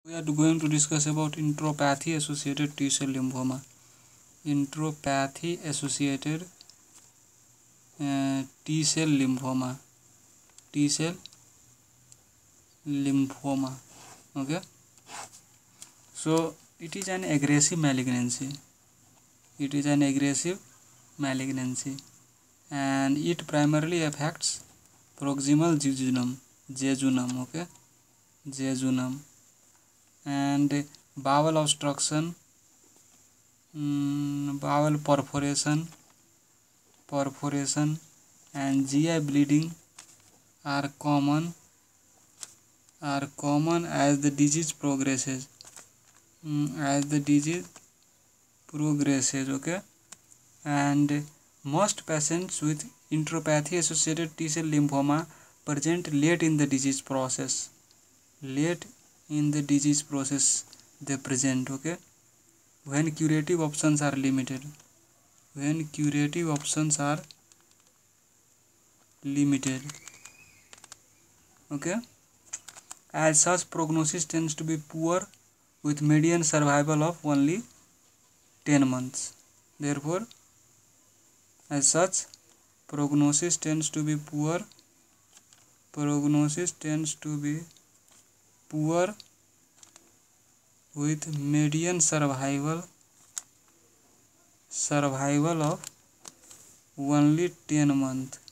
We are going to discuss about enteropathy associated T cell lymphoma. Enteropathy associated T cell lymphoma. T cell lymphoma. Okay. So it is an aggressive malignancy. It is an aggressive malignancy, and it primarily affects proximal jejunum. Okay, jejunum, and bowel obstruction, bowel perforation, and GI bleeding are common as the disease progresses. Okay, and most patients with enteropathy associated T cell lymphoma present late in the disease process. They present. Okay, when curative options are limited. Okay, as such, prognosis tends to be poor with median survival of only 10 months. Therefore, as such, prognosis tends to be poor with median survival of only 10 months.